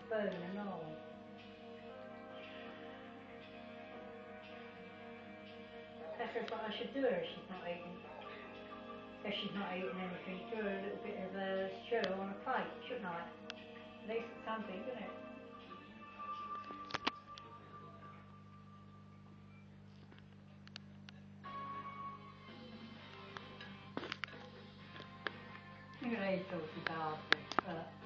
spoon and all. That's just what I should do her if she's not eating. If she's not eating anything, do her a little bit of a stew on a plate, shouldn't I? At least it's something, isn't it? Look at these saucy bastards.